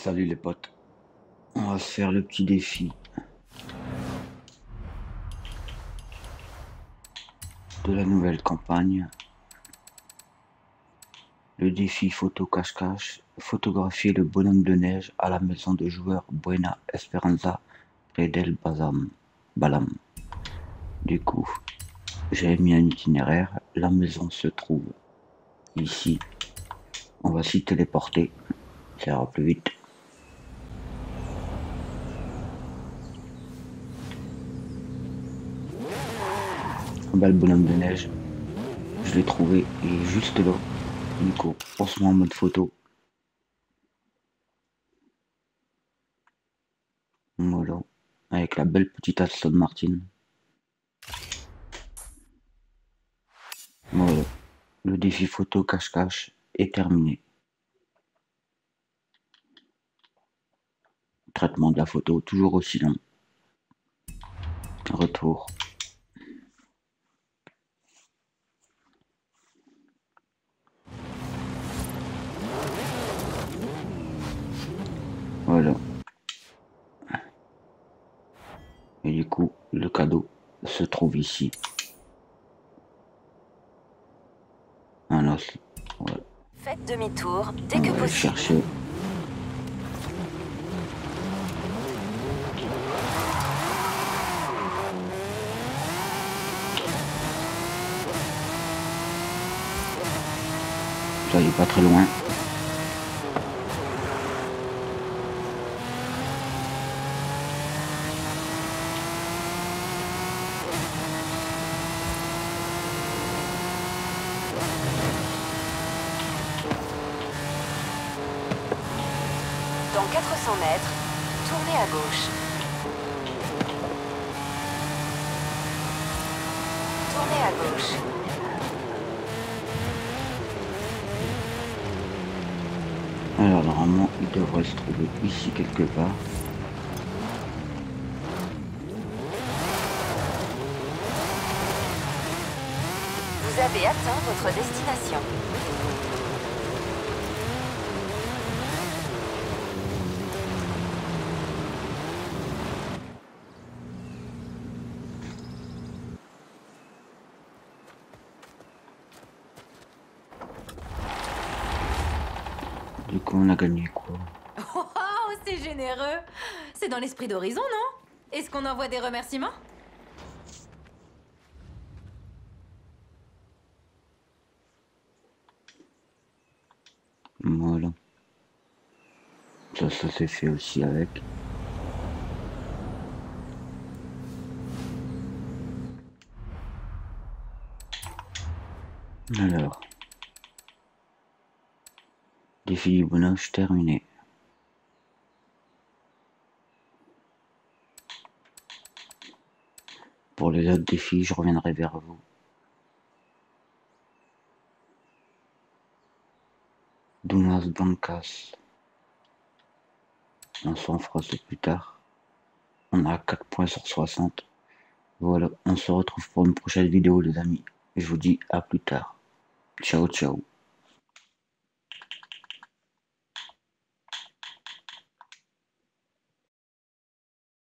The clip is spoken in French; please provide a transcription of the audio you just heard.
Salut les potes, on va se faire le petit défi de la nouvelle campagne. Le défi photo cache-cache, photographier le bonhomme de neige à la maison de joueurs Buena Esperanza près d'El Balam. Du coup, j'ai mis un itinéraire, la maison se trouve ici. On va s'y téléporter, ça ira plus vite. Le bonhomme de neige, je l'ai trouvé, il est juste là. Du coup, on se met en mode photo. Voilà, avec la belle petite Aston Martin. Voilà, le défi photo cache-cache est terminé. Traitement de la photo toujours aussi long. Retour. Voilà. Et du coup, le cadeau se trouve ici. Un os. Voilà. Faites demi-tour dès On que va le possible. chercher. Ça il est pas très loin. Dans 400 mètres, tournez à gauche. Tournez à gauche. Alors normalement, il devrait se trouver ici quelque part. Vous avez atteint votre destination. Du coup, on a gagné quoi? Oh, c'est généreux. C'est dans l'esprit d'Horizon, non? Est-ce qu'on envoie des remerciements? Voilà. Ça s'est fait aussi avec. Alors. Défi du bonhomme terminé. Pour les autres défis, je reviendrai vers vous. Dunas Blancas. On s'en fera ça plus tard. On a 4 points sur 60. Voilà, on se retrouve pour une prochaine vidéo les amis. Je vous dis à plus tard. Ciao ciao.